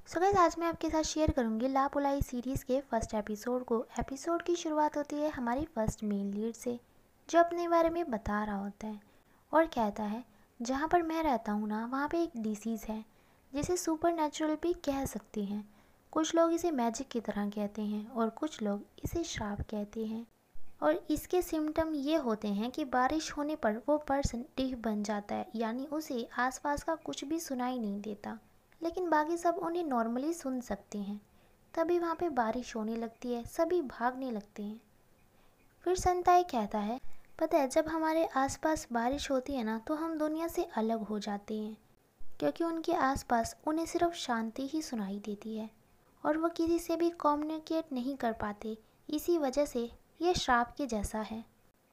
So guys, आज मैं आपके साथ शेयर करूंगी लापुलाई सीरीज़ के फर्स्ट एपिसोड को। एपिसोड की शुरुआत होती है हमारी फर्स्ट मेन लीड से, जो अपने बारे में बता रहा होता है और कहता है जहाँ पर मैं रहता हूँ ना, वहाँ पे एक डिसीज़ है जिसे सुपर नेचुरल भी कह सकते हैं। कुछ लोग इसे मैजिक की तरह कहते हैं और कुछ लोग इसे श्राप कहते हैं। और इसके सिम्टम ये होते हैं कि बारिश होने पर वो पर्सन डीफ बन जाता है, यानी उसे आसपास का कुछ भी सुनाई नहीं देता, लेकिन बाकी सब उन्हें नॉर्मली सुन सकते हैं। तभी वहाँ पे बारिश होने लगती है, सभी भागने लगते हैं। फिर संताई कहता है, पता है जब हमारे आसपास बारिश होती है ना, तो हम दुनिया से अलग हो जाते हैं, क्योंकि उनके आसपास उन्हें सिर्फ शांति ही सुनाई देती है और वो किसी से भी कम्युनिकेट नहीं कर पाते। इसी वजह से ये श्राप के जैसा है।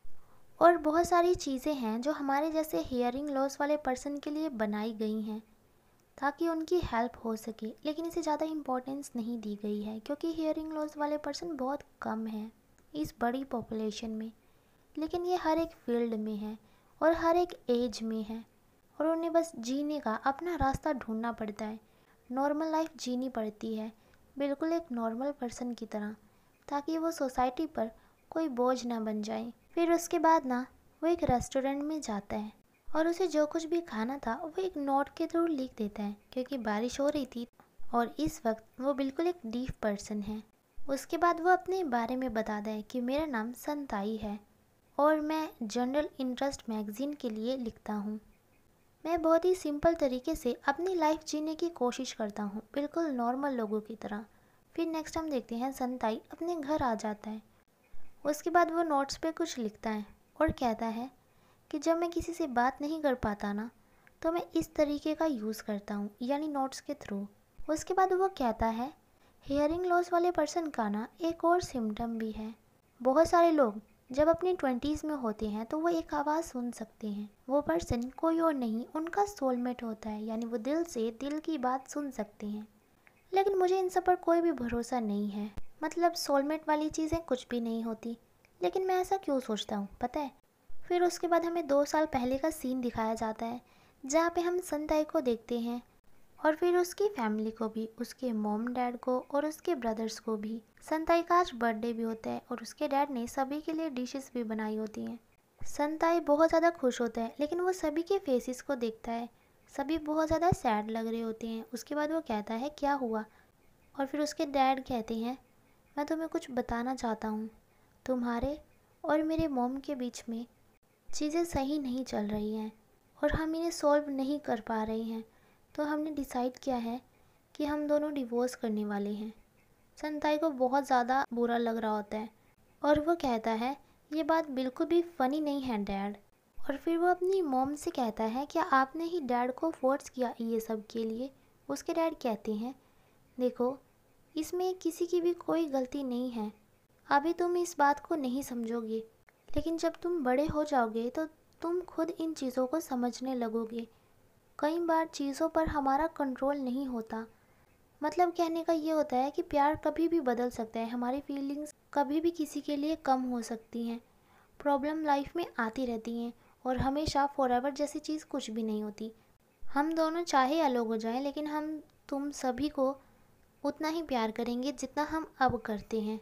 और बहुत सारी चीज़ें हैं जो हमारे जैसे हियरिंग लॉस वाले पर्सन के लिए बनाई गई हैं ताकि उनकी हेल्प हो सके, लेकिन इसे ज़्यादा इम्पोर्टेंस नहीं दी गई है क्योंकि हियरिंग लॉस वाले पर्सन बहुत कम हैं इस बड़ी पॉपुलेशन में। लेकिन ये हर एक फील्ड में है और हर एक एज में है और उन्हें बस जीने का अपना रास्ता ढूंढना पड़ता है। नॉर्मल लाइफ जीनी पड़ती है, बिल्कुल एक नॉर्मल पर्सन की तरह, ताकि वो सोसाइटी पर कोई बोझ ना बन जाए। फिर उसके बाद ना वो एक रेस्टोरेंट में जाता है और उसे जो कुछ भी खाना था वो एक नोट के थ्रू लिख देता है, क्योंकि बारिश हो रही थी और इस वक्त वो बिल्कुल एक डीफ पर्सन है। उसके बाद वो अपने बारे में बताता है कि मेरा नाम संताई है और मैं जनरल इंटरेस्ट मैगज़ीन के लिए लिखता हूँ। मैं बहुत ही सिंपल तरीके से अपनी लाइफ जीने की कोशिश करता हूँ, बिल्कुल नॉर्मल लोगों की तरह। फिर नेक्स्ट हम देखते हैं संताई अपने घर आ जाता है। उसके बाद वो नोट्स पे कुछ लिखता है और कहता है कि जब मैं किसी से बात नहीं कर पाता ना, तो मैं इस तरीके का यूज़ करता हूँ, यानी नोट्स के थ्रू। उसके बाद वो कहता है हियरिंग लॉस वाले पर्सन का ना एक और सिम्टम भी है। बहुत सारे लोग जब अपनी 20s में होते हैं तो वो एक आवाज़ सुन सकते हैं। वो पर्सन कोई और नहीं, उनका सोलमेट होता है, यानी वो दिल से दिल की बात सुन सकते हैं। लेकिन मुझे इन सब पर कोई भी भरोसा नहीं है। मतलब सोलमेट वाली चीज़ें कुछ भी नहीं होती। लेकिन मैं ऐसा क्यों सोचता हूँ पता है? फिर उसके बाद हमें 2 साल पहले का सीन दिखाया जाता है, जहाँ पे हम संताई को देखते हैं और फिर उसकी फैमिली को भी, उसके मॉम डैड को और उसके ब्रदर्स को भी। संताई का आज बर्थडे भी होता है और उसके डैड ने सभी के लिए डिशेस भी बनाई होती हैं। संताई बहुत ज़्यादा खुश होता है, लेकिन वो सभी के फेसेस को देखता है, सभी बहुत ज़्यादा सैड लग रहे होते हैं। उसके बाद वो कहता है क्या हुआ? और फिर उसके डैड कहते हैं मैं तुम्हें कुछ बताना चाहता हूँ, तुम्हारे और मेरे मॉम के बीच में चीज़ें सही नहीं चल रही हैं और हम इन्हें सॉल्व नहीं कर पा रहे हैं, तो हमने डिसाइड किया है कि हम दोनों डिवोर्स करने वाले हैं। संताई को बहुत ज़्यादा बुरा लग रहा होता है और वो कहता है ये बात बिल्कुल भी फ़नी नहीं है डैड। और फिर वो अपनी मॉम से कहता है क्या आपने ही डैड को फोर्स किया ये सब के लिए? उसके डैड कहते हैं देखो, इसमें किसी की भी कोई गलती नहीं है। अभी तुम इस बात को नहीं समझोगे, लेकिन जब तुम बड़े हो जाओगे तो तुम खुद इन चीज़ों को समझने लगोगे। कई बार चीज़ों पर हमारा कंट्रोल नहीं होता। मतलब कहने का ये होता है कि प्यार कभी भी बदल सकता है, हमारी फीलिंग्स कभी भी किसी के लिए कम हो सकती हैं। प्रॉब्लम लाइफ में आती रहती हैं और हमेशा फॉरएवर जैसी चीज़ कुछ भी नहीं होती। हम दोनों चाहे अलग हो जाएं, लेकिन हम तुम सभी को उतना ही प्यार करेंगे जितना हम अब करते हैं।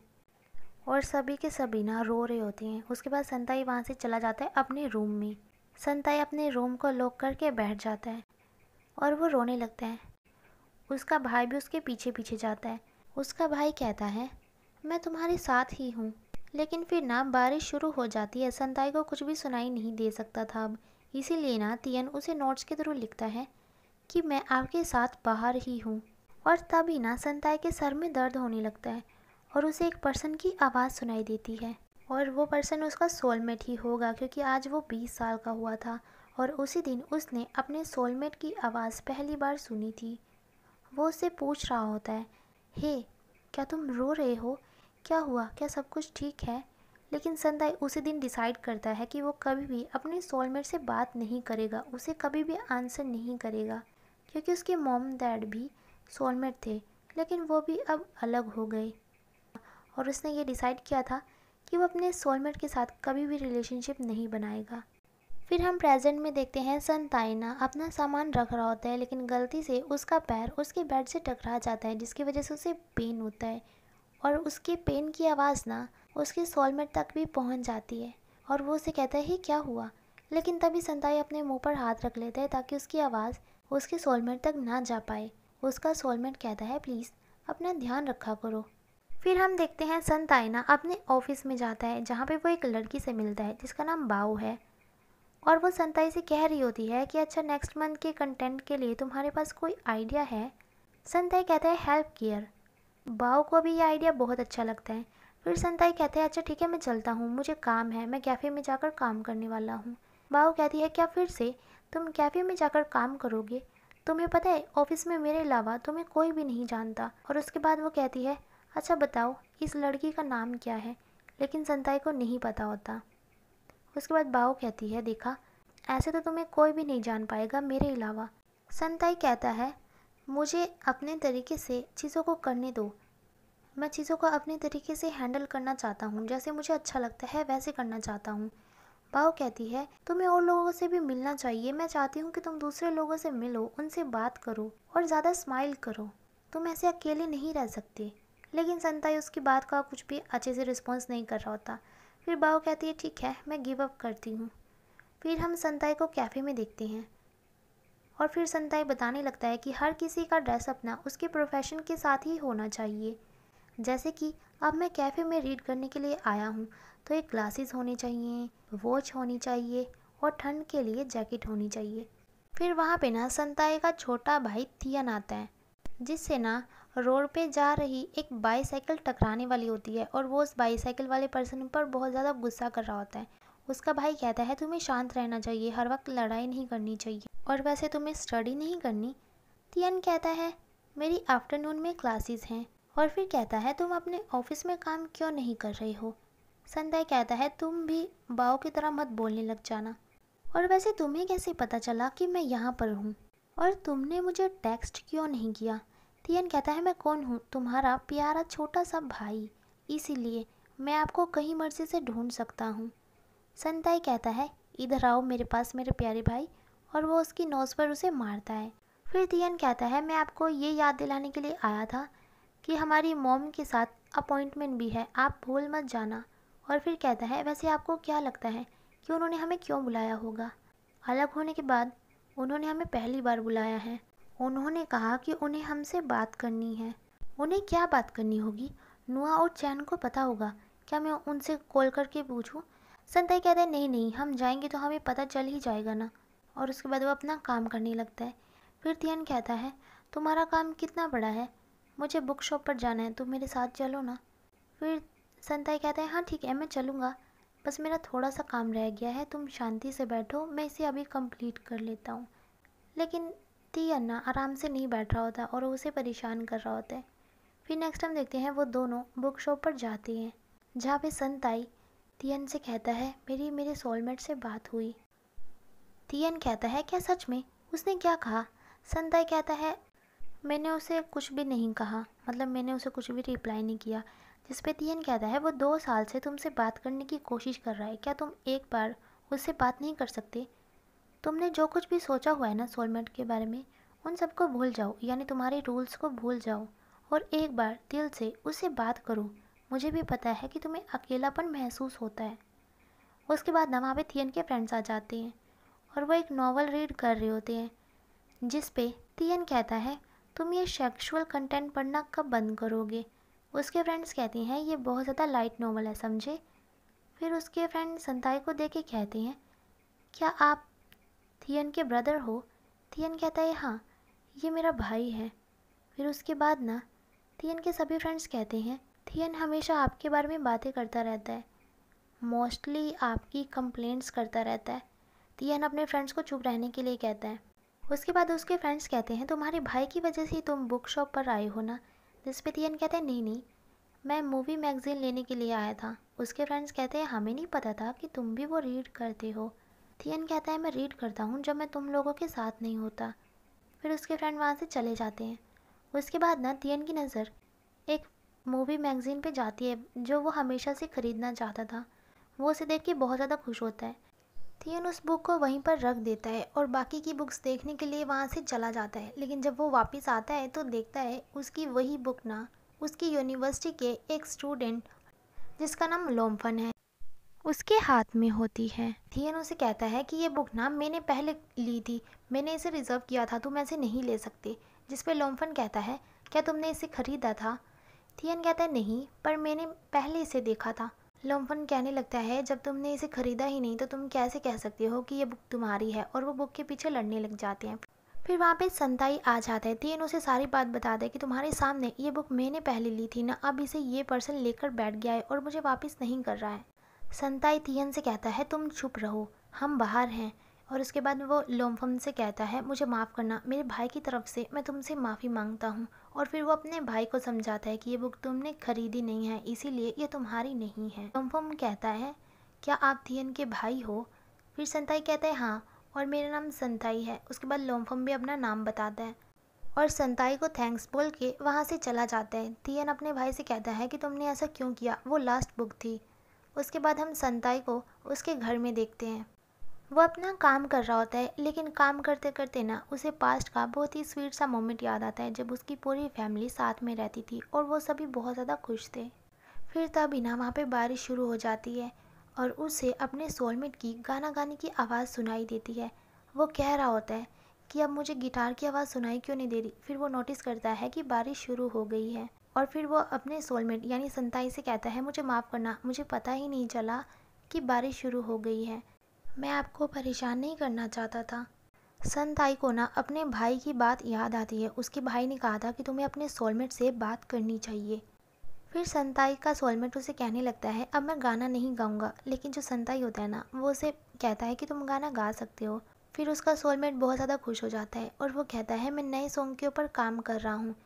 और सभी के सभी ना रो रहे होते हैं। उसके बाद संताई वहाँ से चला जाता है अपने रूम में। संताई अपने रूम को लॉक करके बैठ जाता है और वो रोने लगता है। उसका भाई भी उसके पीछे पीछे जाता है। उसका भाई कहता है मैं तुम्हारे साथ ही हूँ। लेकिन फिर ना बारिश शुरू हो जाती है। संताई को कुछ भी सुनाई नहीं दे सकता था अब, इसीलिए ना तियन उसे नोट्स के थ्रू लिखता है कि मैं आपके साथ बाहर ही हूँ। और तभी ना संताई के सर में दर्द होने लगता है और उसे एक पर्सन की आवाज़ सुनाई देती है और वो पर्सन उसका सोलमेट ही होगा, क्योंकि आज वो 20 साल का हुआ था और उसी दिन उसने अपने सोलमेट की आवाज़ पहली बार सुनी थी। वो उससे पूछ रहा होता है हे, क्या तुम रो रहे हो? क्या हुआ? क्या सब कुछ ठीक है? लेकिन संताई उसी दिन डिसाइड करता है कि वो कभी भी अपने सोलमेट से बात नहीं करेगा, उसे कभी भी आंसर नहीं करेगा, क्योंकि उसके मॉम डैड भी सोलमेट थे, लेकिन वो भी अब अलग हो गए। और उसने ये डिसाइड किया था कि वो अपने सोलमेट के साथ कभी भी रिलेशनशिप नहीं बनाएगा। फिर हम प्रेजेंट में देखते हैं संताइना अपना सामान रख रहा होता है, लेकिन गलती से उसका पैर उसके बेड से टकरा जाता है, जिसकी वजह से उसे पेन होता है। और उसके पेन की आवाज़ ना उसके सोलमेट तक भी पहुंच जाती है और वो उसे कहता है ही क्या हुआ। लेकिन तभी संताई अपने मुंह पर हाथ रख लेता है ताकि उसकी आवाज़ उसके सोलमेट तक ना जा पाए। उसका सोलमेट कहता है प्लीज़ अपना ध्यान रखा करो। फिर हम देखते हैं संताइना अपने ऑफिस में जाता है, जहाँ पे वो एक लड़की से मिलता है जिसका नाम बाऊ है। और वो संताई से कह रही होती है कि अच्छा नेक्स्ट मंथ के कंटेंट के लिए तुम्हारे पास कोई आइडिया है। संताई कहता है हेल्प केयर। बाओ को भी ये आइडिया बहुत अच्छा लगता है। फिर संताई कहते हैं अच्छा ठीक है मैं चलता हूँ, मुझे काम है, मैं कैफ़े में जाकर काम करने वाला हूँ। बाओ कहती है क्या फिर से तुम कैफ़े में जाकर काम करोगे? तुम्हें पता है ऑफिस में मेरे अलावा तुम्हें कोई भी नहीं जानता। और उसके बाद वो कहती है अच्छा बताओ इस लड़की का नाम क्या है? लेकिन संताई को नहीं पता होता। उसके बाद बाओ कहती है देखा ऐसे तो तुम्हें कोई भी नहीं जान पाएगा मेरे अलावा। संताई कहता है मुझे अपने तरीके से चीज़ों को करने दो, मैं चीज़ों को अपने तरीके से हैंडल करना चाहता हूँ, जैसे मुझे अच्छा लगता है वैसे करना चाहता हूँ। बाओ कहती है तुम्हें और लोगों से भी मिलना चाहिए, मैं चाहती हूँ कि तुम दूसरे लोगों से मिलो, उनसे बात करो और ज़्यादा स्माइल करो, तुम ऐसे अकेले नहीं रह सकते। लेकिन संताई उसकी बात का कुछ भी अच्छे से रिस्पॉन्स नहीं कर रहा होता। फिर बाओ कहती है ठीक है मैं गिव अप करती हूँ। फिर हम संताई को कैफ़े में देखते हैं और फिर संताई बताने लगता है कि हर किसी का ड्रेस अपना उसके प्रोफेशन के साथ ही होना चाहिए। जैसे कि अब मैं कैफ़े में रीड करने के लिए आया हूँ तो एक ग्लासेस होने चाहिए, वॉच होनी चाहिए और ठंड के लिए जैकेट होनी चाहिए। फिर वहाँ पे ना संताई का छोटा भाई तियन आता है, जिससे ना रोड पे जा रही एक बाईसाइकिल टकराने वाली होती है और वो उस बाईसाइकिल वाले पर्सन पर बहुत ज़्यादा गुस्सा कर रहा होता है। उसका भाई कहता है तुम्हें शांत रहना चाहिए, हर वक्त लड़ाई नहीं करनी चाहिए, और वैसे तुम्हें स्टडी नहीं करनी। तियन कहता है मेरी आफ्टरनून में क्लासेस हैं। और फिर कहता है तुम अपने ऑफिस में काम क्यों नहीं कर रहे हो? संताई कहता है तुम भी बाओ की तरह मत बोलने लग जाना, और वैसे तुम्हें कैसे पता चला कि मैं यहाँ पर हूँ, और तुमने मुझे टेक्स्ट क्यों नहीं किया? तियन कहता है मैं कौन हूँ, तुम्हारा प्यारा छोटा सा भाई, इसीलिए मैं आपको कहीं मर्जी से ढूंढ सकता हूँ। संताई कहता है इधर आओ मेरे पास मेरे प्यारे भाई, और वो उसकी नोज़ पर उसे मारता है। फिर तियन कहता है मैं आपको ये याद दिलाने के लिए आया था कि हमारी मॉम के साथ अपॉइंटमेंट भी है, आप भूल मत जाना। और फिर कहता है वैसे आपको क्या लगता है कि उन्होंने हमें क्यों बुलाया होगा? अलग होने के बाद उन्होंने हमें पहली बार बुलाया है। उन्होंने कहा कि उन्हें हमसे बात करनी है। उन्हें क्या बात करनी होगी? नुआ और चैन को पता होगा, क्या मैं उनसे कॉल करके पूछूं? संताई कहता है नहीं नहीं, हम जाएंगे तो हमें पता चल ही जाएगा ना। और उसके बाद वो अपना काम करने लगता है। फिर तियन कहता है तुम्हारा काम कितना बड़ा है, मुझे बुक शॉप पर जाना है, तुम मेरे साथ चलो ना। फिर संताई कहता है हाँ ठीक है मैं चलूँगा, बस मेरा थोड़ा सा काम रह गया है, तुम शांति से बैठो मैं इसे अभी कंप्लीट कर लेता हूँ। लेकिन तियन ना आराम से नहीं बैठ रहा होता और वो उसे परेशान कर रहा होता है। फिर नेक्स्ट हम देखते हैं वो दोनों बुक शॉप पर जाते हैं, जहाँ पे संताई तियन से कहता है मेरे सोलमेट से बात हुई। तियन कहता है क्या सच में? उसने क्या कहा? संताई कहता है मैंने उसे कुछ भी नहीं कहा, मतलब मैंने उसे कुछ भी रिप्लाई नहीं किया। जिस पे तियन कहता है वो 2 साल से तुमसे बात करने की कोशिश कर रहा है, क्या तुम एक बार उससे बात नहीं कर सकते? तुमने जो कुछ भी सोचा हुआ है ना सोलमेट के बारे में, उन सबको भूल जाओ, यानी तुम्हारे रूल्स को भूल जाओ और एक बार दिल से उससे बात करो। मुझे भी पता है कि तुम्हें अकेलापन महसूस होता है। उसके बाद ना वहाँ पे तियन के फ्रेंड्स आ जाते हैं और वो एक नॉवल रीड कर रहे होते हैं, जिस पे तियन कहता है तुम ये सेक्सुअल कंटेंट पढ़ना कब बंद करोगे? उसके फ्रेंड्स कहते हैं ये बहुत ज़्यादा लाइट नॉवल है समझे। फिर उसके फ्रेंड संताई को देख के कहते हैं क्या आप थियन के ब्रदर हो? थियन कहता है हाँ ये मेरा भाई है। फिर उसके बाद ना थियन के सभी फ्रेंड्स कहते हैं थियन हमेशा आपके बारे में बातें करता रहता है, मोस्टली आपकी कंप्लेंट्स करता रहता है। थियन अपने फ्रेंड्स को चुप रहने के लिए कहता है। उसके बाद उसके फ्रेंड्स कहते हैं तुम्हारे भाई की वजह से ही तुम बुक शॉप पर आए हो ना? जिस पे थियन कहता है नहीं नहीं, मैं मूवी मैगज़ीन लेने के लिए आया था। उसके फ्रेंड्स कहते हैं हमें नहीं पता था कि तुम भी वो रीड करते हो। थियन कहता है मैं रीड करता हूँ जब मैं तुम लोगों के साथ नहीं होता। फिर उसके फ्रेंड वहाँ से चले जाते हैं। उसके बाद ना थियन की नज़र एक मूवी मैगज़ीन पे जाती है जो वो हमेशा से ख़रीदना चाहता था। वो उसे देख के बहुत ज़्यादा खुश होता है। थियन उस बुक को वहीं पर रख देता है और बाकी की बुक्स देखने के लिए वहाँ से चला जाता है। लेकिन जब वो वापस आता है तो देखता है उसकी वही बुक ना उसकी यूनिवर्सिटी के एक स्टूडेंट जिसका नाम लोम्फन है उसके हाथ में होती है। थियन उसे कहता है कि ये बुक ना मैंने पहले ली थी, मैंने इसे रिजर्व किया था, तुम ऐसे नहीं ले सकते। जिस पे लोम्फन कहता है क्या तुमने इसे खरीदा था? थियन कहता है नहीं, पर मैंने पहले इसे देखा था। लोम्फन कहने लगता है जब तुमने इसे खरीदा ही नहीं तो तुम कैसे कह सकते हो कि ये बुक तुम्हारी है, और वो बुक के पीछे लड़ने लग जाते हैं। फिर वहाँ पे संताई आ जाता है। थियन उसे सारी बात बताता है कि तुम्हारे सामने ये बुक मैंने पहले ली थी ना, अब इसे ये पर्सन लेकर बैठ गया है और मुझे वापस नहीं कर रहा है। संताई थियन से कहता है तुम चुप रहो, हम बाहर हैं। और उसके बाद वो लोम्फम से कहता है मुझे माफ़ करना, मेरे भाई की तरफ से मैं तुमसे माफ़ी मांगता हूँ। और फिर वो अपने भाई को समझाता है कि ये बुक तुमने खरीदी नहीं है, इसीलिए ये तुम्हारी नहीं है। लोम्फम कहता है क्या आप थियन के भाई हो? फिर संताई कहता है हाँ, और मेरा नाम संताई है। उसके बाद लोम्फम भी अपना नाम बताता है और संताई को थैंक्स बोल के वहाँ से चला जाता है। थियन अपने भाई से कहता है कि तुमने ऐसा क्यों किया, वो लास्ट बुक थी। उसके बाद हम संताई को उसके घर में देखते हैं। वो अपना काम कर रहा होता है, लेकिन काम करते करते ना उसे पास्ट का बहुत ही स्वीट सा मोमेंट याद आता है जब उसकी पूरी फैमिली साथ में रहती थी और वो सभी बहुत ज़्यादा खुश थे। फिर तभी ना वहाँ पे बारिश शुरू हो जाती है और उसे अपने सोलमेट की गाना गाने की आवाज़ सुनाई देती है। वो कह रहा होता है कि अब मुझे गिटार की आवाज़ सुनाई क्यों नहीं दे रही। फिर वो नोटिस करता है कि बारिश शुरू हो गई है और फिर वो अपने सोलमेट यानी संताई से कहता है मुझे माफ़ करना, मुझे पता ही नहीं चला कि बारिश शुरू हो गई है, मैं आपको परेशान नहीं करना चाहता था। संताई को ना अपने भाई की बात याद आती है। उसके भाई ने कहा था कि तुम्हें अपने सोलमेट से बात करनी चाहिए। फिर संताई का सोलमेट उसे कहने लगता है अब मैं गाना नहीं गाऊंगा, लेकिन जो संताई होता है ना वो उसे कहता है कि तुम गाना गा सकते हो। फिर उसका सोलमेट बहुत ज़्यादा खुश हो जाता है और वो कहता है मैं नए सॉन्ग के ऊपर काम कर रहा हूँ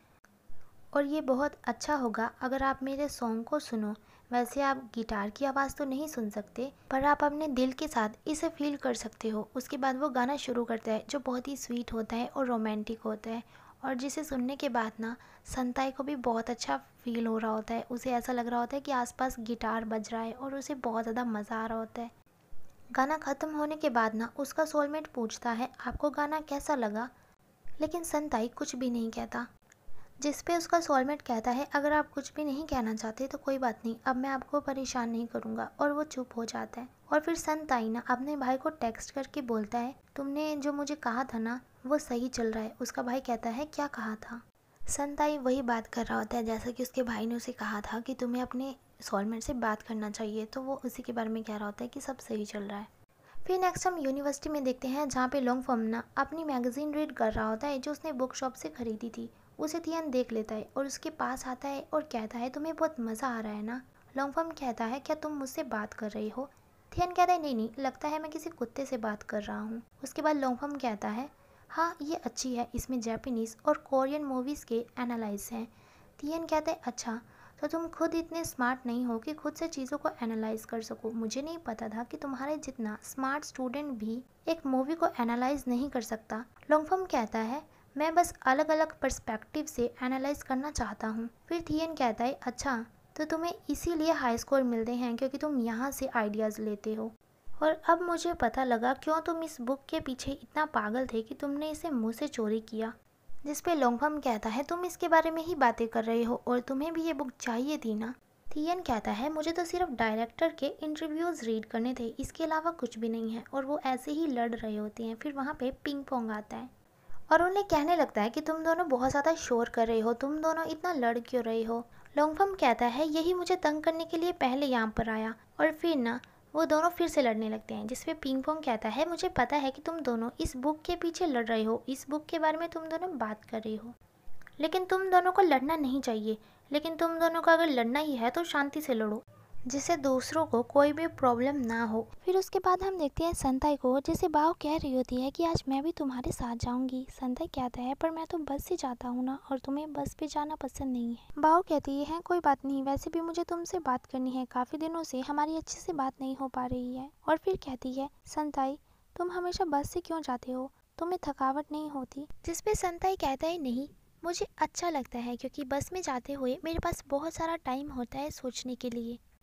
और ये बहुत अच्छा होगा अगर आप मेरे सॉन्ग को सुनो। वैसे आप गिटार की आवाज़ तो नहीं सुन सकते, पर आप अपने दिल के साथ इसे फील कर सकते हो। उसके बाद वो गाना शुरू करता है जो बहुत ही स्वीट होता है और रोमांटिक होता है, और जिसे सुनने के बाद ना संताई को भी बहुत अच्छा फील हो रहा होता है। उसे ऐसा लग रहा होता है कि आसपास गिटार बज रहा है और उसे बहुत ज़्यादा मज़ा आ रहा होता है। गाना ख़त्म होने के बाद ना उसका सोलमेट पूछता है आपको गाना कैसा लगा, लेकिन संताई कुछ भी नहीं कहता। जिस पे उसका सोलमेट कहता है अगर आप कुछ भी नहीं कहना चाहते तो कोई बात नहीं, अब मैं आपको परेशान नहीं करूँगा, और वो चुप हो जाता है। और फिर संताई ना अपने भाई को टेक्स्ट करके बोलता है तुमने जो मुझे कहा था ना वो सही चल रहा है। उसका भाई कहता है क्या कहा था? संताई वही बात कर रहा होता है जैसा कि उसके भाई ने उसे कहा था कि तुम्हें अपने सोलमेट से बात करना चाहिए, तो वो उसी के बारे में कह रहा होता है कि सब सही चल रहा है। फिर नेक्स्ट हम यूनिवर्सिटी में देखते हैं जहाँ पे लोंगफम ना अपनी मैगजीन रीड कर रहा होता है जो उसने बुक शॉप से खरीदी थी। उसे थियन देख लेता है और उसके पास आता है और कहता है तुम्हें बहुत मज़ा आ रहा है ना? लोंगफम कहता है क्या तुम मुझसे बात कर रही हो? थियन कहता है नहीं नहीं, लगता है मैं किसी कुत्ते से बात कर रहा हूँ। उसके बाद लोंगफम कहता है हाँ ये अच्छी है, इसमें जापानीज़ और कोरियन मूवीज़ के एनालाइज हैं। थियन कहता है अच्छा, तो तुम खुद इतने स्मार्ट नहीं हो कि खुद से चीज़ों को एनालाइज कर सको। मुझे नहीं पता था कि तुम्हारे जितना स्मार्ट स्टूडेंट भी एक मूवी को एनालाइज नहीं कर सकता। लोंगफम कहता है मैं बस अलग अलग पर्सपेक्टिव से एनालाइज करना चाहता हूँ। फिर थियन कहता है अच्छा, तो तुम्हें इसीलिए हाई स्कोर मिलते हैं क्योंकि तुम यहाँ से आइडियाज़ लेते हो। और अब मुझे पता लगा क्यों तुम इस बुक के पीछे इतना पागल थे कि तुमने इसे मुँह से चोरी किया। जिस पे लोंगफम कहता है तुम इसके बारे में ही बातें कर रहे हो और तुम्हें भी ये बुक चाहिए थी ना? थियन कहता है मुझे तो सिर्फ डायरेक्टर के इंटरव्यूज़ रीड करने थे, इसके अलावा कुछ भी नहीं है। और वो ऐसे ही लड़ रहे होते हैं। फिर वहाँ पे पिंग पोंग आता है और उन्हें कहने लगता है कि तुम दोनों बहुत ज़्यादा शोर कर रहे हो, तुम दोनों इतना लड़ क्यों रहे हो? लोंगफम कहता है यही मुझे तंग करने के लिए पहले यहाँ पर आया। और फिर ना वो दोनों फिर से लड़ने लगते हैं। जिसपे पिंग पोंग कहता है मुझे पता है कि तुम दोनों इस बुक के पीछे लड़ रहे हो, इस बुक के बारे में तुम दोनों बात कर रहे हो, लेकिन तुम दोनों को लड़ना नहीं चाहिए। लेकिन तुम दोनों को अगर लड़ना ही है तो शांति से लड़ो, जिससे दूसरों को कोई भी प्रॉब्लम ना हो। फिर उसके बाद हम देखते हैं संताई को, जैसे बाओ कह रही होती है कि आज मैं भी तुम्हारे साथ जाऊंगी। संताई कहता है पर मैं तो बस से जाता हूँ ना, और तुम्हें बस पे जाना पसंद नहीं है। बाओ कहती है कोई बात नहीं, वैसे भी मुझे तुमसे बात करनी है, काफ़ी दिनों से हमारी अच्छे से बात नहीं हो पा रही है। और फिर कहती है संताई तुम हमेशा बस से क्यों जाते हो, तुम्हें थकावट नहीं होती? जिसपे संताई कहता है नहीं, मुझे अच्छा लगता है क्योंकि बस में जाते हुए मेरे पास बहुत सारा टाइम होता है सोचने के लिए।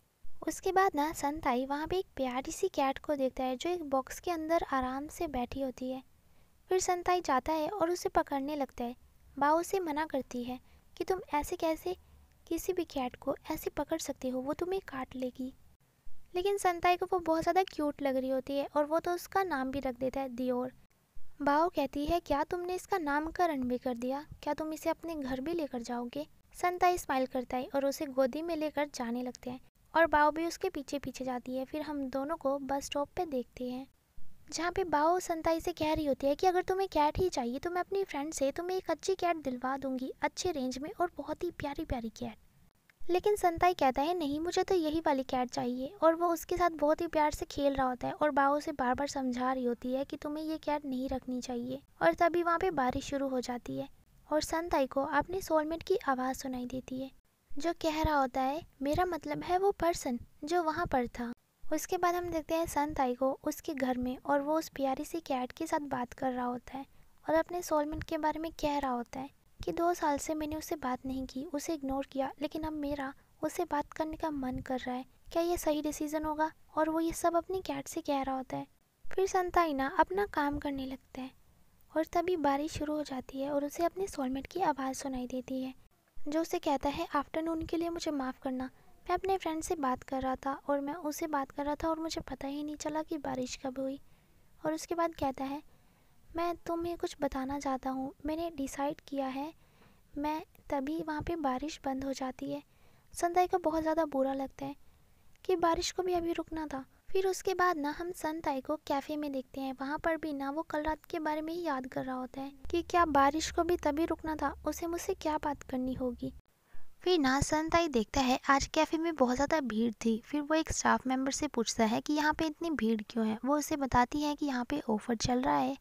उसके बाद ना संताई वहाँ पे एक प्यारी सी कैट को देखता है जो एक बॉक्स के अंदर आराम से बैठी होती है। फिर संताई जाता है और उसे पकड़ने लगता है। बाओ उसे मना करती है कि तुम ऐसे कैसे किसी भी कैट को ऐसे पकड़ सकते हो, वो तुम्हें काट लेगी। लेकिन संताई को वो बहुत ज़्यादा क्यूट लग रही होती है और वो तो उसका नाम भी रख देता है दियोर। बाओ कहती है क्या तुमने इसका नामकरण भी कर दिया, क्या तुम इसे अपने घर भी लेकर जाओगे। संताई स्माइल करता है और उसे गोदी में लेकर जाने लगते हैं और बाओ भी उसके पीछे पीछे जाती है। फिर हम दोनों को बस स्टॉप पे देखते हैं जहाँ पे बाओ संताई से कह रही होती है कि अगर तुम्हें कैट ही चाहिए तो मैं अपनी फ्रेंड से तुम्हें एक अच्छी कैट दिलवा दूंगी, अच्छे रेंज में और बहुत ही प्यारी प्यारी कैट। लेकिन संताई कहता है नहीं, मुझे तो यही वाली कैट चाहिए और वो उसके साथ बहुत ही प्यार से खेल रहा होता है और बाओ उसे बार बार समझा रही होती है कि तुम्हें ये कैट नहीं रखनी चाहिए। और तभी वहाँ पे बारिश शुरू हो जाती है और संताई को अपने सोलमेट की आवाज़ सुनाई देती है जो कह रहा होता है मेरा मतलब है वो पर्सन जो वहाँ पर था। उसके बाद हम देखते हैं संताई को उसके घर में और वो उस प्यारी सी कैट के साथ बात कर रहा होता है और अपने सोलमेट के बारे में कह रहा होता है कि 2 साल से मैंने उससे बात नहीं की, उसे इग्नोर किया, लेकिन अब मेरा उससे बात करने का मन कर रहा है। क्या ये सही डिसीजन होगा? और वो ये सब अपनी कैट से कह रहा होता है। फिर संताई ना अपना काम करने लगता है और तभी बारिश शुरू हो जाती है और उसे अपने सोलमेट की आवाज़ सुनाई देती है जो उसे कहता है आफ्टरनून के लिए मुझे माफ़ करना, मैं अपने फ्रेंड से बात कर रहा था और मैं उससे बात कर रहा था और मुझे पता ही नहीं चला कि बारिश कब हुई। और उसके बाद कहता है मैं तुम्हें कुछ बताना चाहता हूँ, मैंने डिसाइड किया है। मैं तभी वहाँ पे बारिश बंद हो जाती है। संताई को बहुत ज़्यादा बुरा लगता है कि बारिश को भी अभी रुकना था। फिर उसके बाद ना हम संताई को कैफ़े में देखते हैं। वहाँ पर भी ना वो कल रात के बारे में ही याद कर रहा होता है कि क्या बारिश को भी तभी रुकना था, उसे मुझसे क्या बात करनी होगी। फिर ना संताई देखता है आज कैफ़े में बहुत ज़्यादा भीड़ थी। फिर वो एक स्टाफ मेंबर से पूछता है कि यहाँ पे इतनी भीड़ क्यों है। वो उसे बताती है कि यहाँ पे ऑफ़र चल रहा है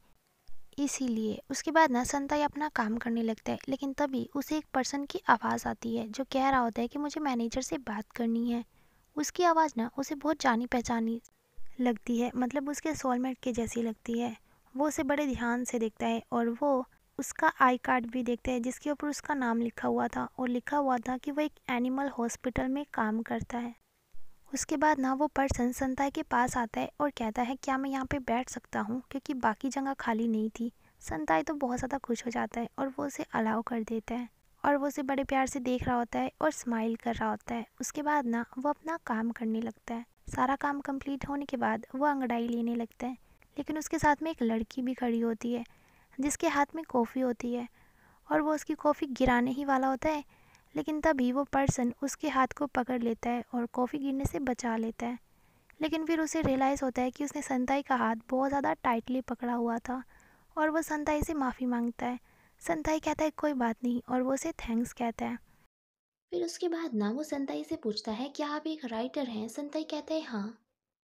इसीलिए। उसके बाद ना संताई अपना काम करने लगता है लेकिन तभी उसे एक पर्सन की आवाज़ आती है जो कह रहा होता है कि मुझे मैनेजर से बात करनी है। उसकी आवाज़ ना उसे बहुत जानी पहचानी लगती है, मतलब उसके सोलमेट के जैसी लगती है। वो उसे बड़े ध्यान से देखता है और वो उसका आई कार्ड भी देखता है जिसके ऊपर उसका नाम लिखा हुआ था और लिखा हुआ था कि वो एक एनिमल हॉस्पिटल में काम करता है। उसके बाद ना वो पर्सन संताई के पास आता है और कहता है क्या मैं यहाँ पे बैठ सकता हूँ, क्योंकि बाकी जगह खाली नहीं थी। संताई तो बहुत ज़्यादा खुश हो जाता है और वो उसे अलाउ कर देता है और वो उसे बड़े प्यार से देख रहा होता है और स्माइल कर रहा होता है। उसके बाद ना वो अपना काम करने लगता है। सारा काम कंप्लीट होने के बाद वो अंगड़ाई लेने लगता है लेकिन उसके साथ में एक लड़की भी खड़ी होती है जिसके हाथ में कॉफ़ी होती है और वो उसकी कॉफ़ी गिराने ही वाला होता है। लेकिन तभी वो पर्सन उसके हाथ को पकड़ लेता है और कॉफ़ी गिरने से बचा लेता है। लेकिन फिर उसे रियलाइज़ होता है कि उसने संताई का हाथ बहुत ज़्यादा टाइटली पकड़ा हुआ था और वो संताई से माफ़ी मांगता है। संताई कहता है कोई बात नहीं और वो उसे थैंक्स कहता है। फिर उसके बाद ना वो संताई से पूछता है क्या आप एक राइटर हैं? संताई कहता है हाँ।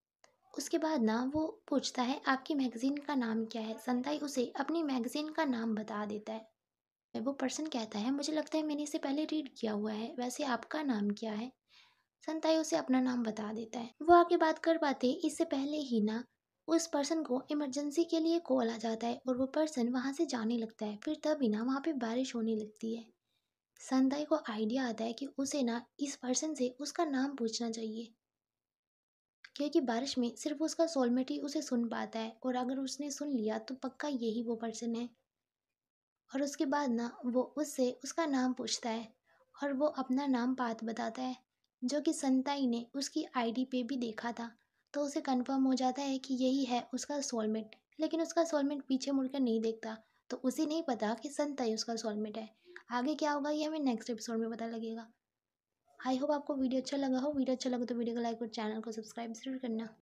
उसके बाद ना वो पूछता है आपकी मैगज़ीन का नाम क्या है? संताई उसे अपनी मैगज़ीन का नाम बता देता है। वो पर्सन कहता है मुझे लगता है मैंने इसे पहले रीड किया हुआ है, वैसे आपका नाम क्या है? संताई उसे अपना नाम बता देता है। वो आगे बात कर पाते इससे पहले ही ना उस पर्सन को इमरजेंसी के लिए कॉल आ जाता है और वो पर्सन वहाँ से जाने लगता है। फिर तभी ना वहाँ पे बारिश होने लगती है। संताई को आइडिया आता है कि उसे ना इस पर्सन से उसका नाम पूछना चाहिए, क्योंकि बारिश में सिर्फ उसका सोलमेट ही उसे सुन पाता है और अगर उसने सुन लिया तो पक्का यही वो पर्सन है। और उसके बाद ना वो उससे उसका नाम पूछता है और वो अपना नाम पात बताता है जो कि संताई ने उसकी आईडी पे भी देखा था। तो उसे कंफर्म हो जाता है कि यही है उसका सोलमेट। लेकिन उसका सोलमेट पीछे मुड़कर नहीं देखता, तो उसे नहीं पता कि संताई उसका सोलमेट है। आगे क्या होगा ये हमें नेक्स्ट एपिसोड में पता लगेगा। आई होप आपको वीडियो अच्छा लगा हो। वीडियो अच्छा लगा तो वीडियो को लाइक और चैनल को सब्सक्राइब जरूर करना।